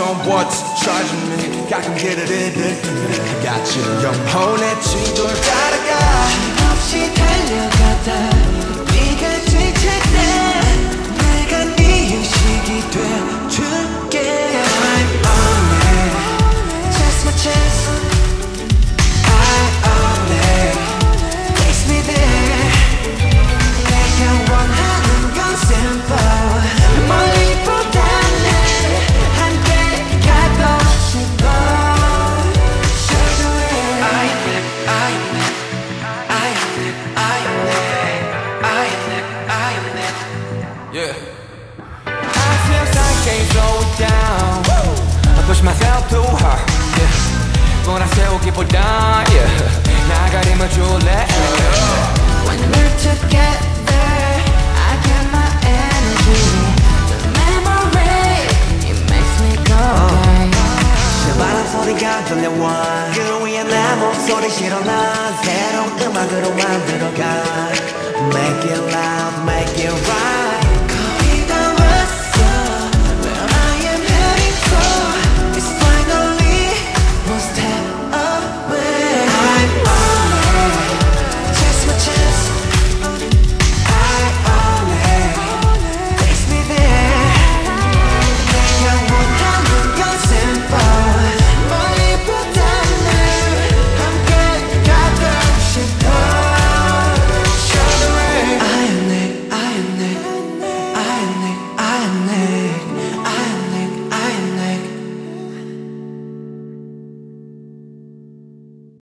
what's charging me 가끔 길을 I got you 영혼의 진도를 따라가 힘없이 달려가다 네가 지칠 때 내가 네 휴식이 돼줄게 I'm on it Just my chance I own it Takes me there 내가 원하는 건 simple 멀리보다는 함께 가고 싶어 Show the way I am it, I am it I am it, I am it I am it, I am it Yeah I feel like I can't slow it down I push myself too hard yeah. 몰아세우기보다 yeah. 나가림을 줄래 When we're together I get my energy The memory It makes me go 내 바람 소리가 들려와 그 위에 내 목소리 실어나 새로운 음악으로 만들어가 Make it loud, make it right 거의 다 왔어 Where I am heading for It's finally one step away I'm on it Just my chance I own it Takes me there 내가 원하는 건 simple 멀리보다는 함께 가고 싶어 Show the way I own it, I own it I own it, I own it